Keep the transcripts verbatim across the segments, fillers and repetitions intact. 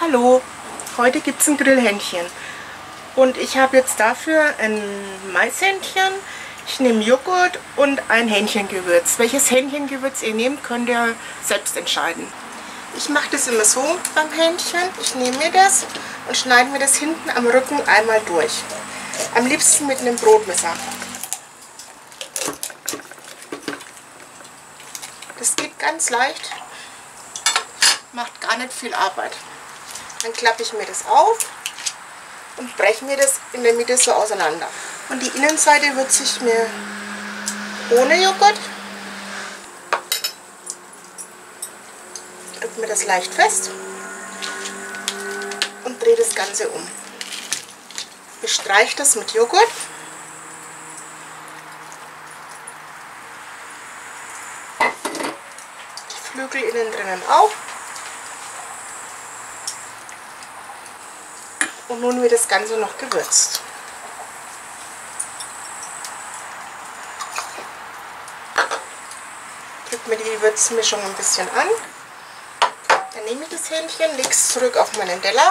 Hallo, heute gibt es ein Grillhähnchen und ich habe jetzt dafür ein Maishähnchen, ich nehme Joghurt und ein Hähnchengewürz. Welches Hähnchengewürz ihr nehmt, könnt ihr selbst entscheiden. Ich mache das immer so beim Hähnchen, ich nehme mir das und schneide mir das hinten am Rücken einmal durch. Am liebsten mit einem Brotmesser. Das geht ganz leicht, macht gar nicht viel Arbeit. Dann klappe ich mir das auf und breche mir das in der Mitte so auseinander. Und die Innenseite würze ich mir ohne Joghurt. Drücke mir das leicht fest und drehe das Ganze um. Bestreiche das mit Joghurt. Die Flügel innen drinnen auch. Und nun wird das Ganze noch gewürzt. Drücke mir die Würzmischung ein bisschen an. Dann nehme ich das Hähnchen, lege es zurück auf meinen Teller.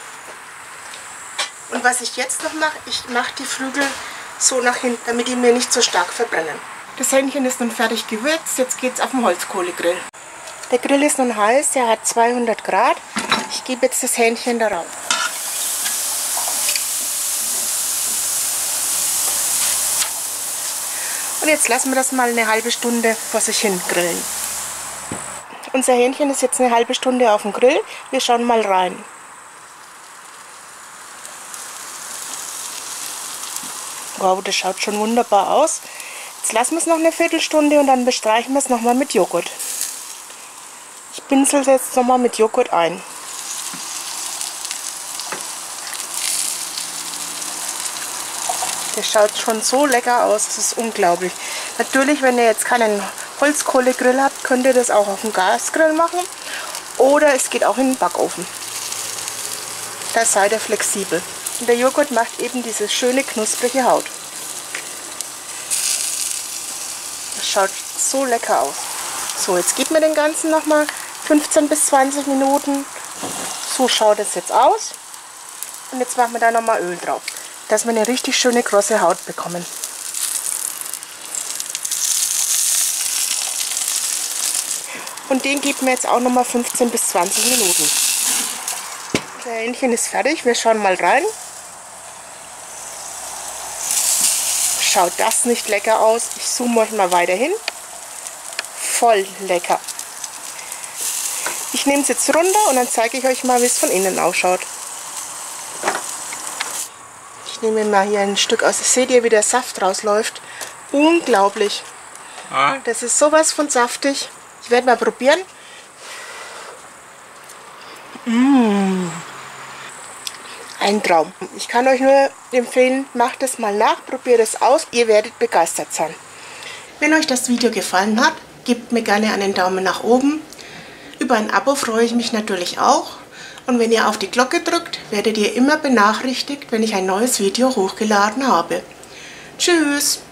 Und was ich jetzt noch mache, ich mache die Flügel so nach hinten, damit die mir nicht so stark verbrennen. Das Hähnchen ist nun fertig gewürzt, jetzt geht es auf den Holzkohlegrill. Der Grill ist nun heiß, der hat zweihundert Grad. Ich gebe jetzt das Hähnchen darauf. Und jetzt lassen wir das mal eine halbe Stunde vor sich hin grillen. Unser Hähnchen ist jetzt eine halbe Stunde auf dem Grill. Wir schauen mal rein. Wow, das schaut schon wunderbar aus. Jetzt lassen wir es noch eine Viertelstunde und dann bestreichen wir es nochmal mit Joghurt. Ich pinsel es jetzt nochmal mit Joghurt ein. Das schaut schon so lecker aus, das ist unglaublich. Natürlich, wenn ihr jetzt keinen Holzkohlegrill habt, könnt ihr das auch auf dem Gasgrill machen. Oder es geht auch in den Backofen. Da seid ihr flexibel. Und der Joghurt macht eben diese schöne knusprige Haut. Das schaut so lecker aus. So, jetzt geben wir den Ganzen nochmal fünfzehn bis zwanzig Minuten. So schaut es jetzt aus. Und jetzt machen wir da nochmal Öl drauf, dass wir eine richtig schöne krosse Haut bekommen. Und den geben wir jetzt auch nochmal fünfzehn bis zwanzig Minuten. Das Hähnchen ist fertig, wir schauen mal rein. Schaut das nicht lecker aus? Ich zoome euch mal weiter hin. Voll lecker. Ich nehme es jetzt runter und dann zeige ich euch mal, wie es von innen ausschaut. Ich nehme mal hier ein Stück aus. Seht ihr, wie der Saft rausläuft? Unglaublich. Ah. Das ist sowas von saftig. Ich werde mal probieren. Mmh. Ein Traum. Ich kann euch nur empfehlen, macht es mal nach, probiert es aus. Ihr werdet begeistert sein. Wenn euch das Video gefallen hat, gebt mir gerne einen Daumen nach oben. Über ein Abo freue ich mich natürlich auch. Und wenn ihr auf die Glocke drückt, werdet ihr immer benachrichtigt, wenn ich ein neues Video hochgeladen habe. Tschüss!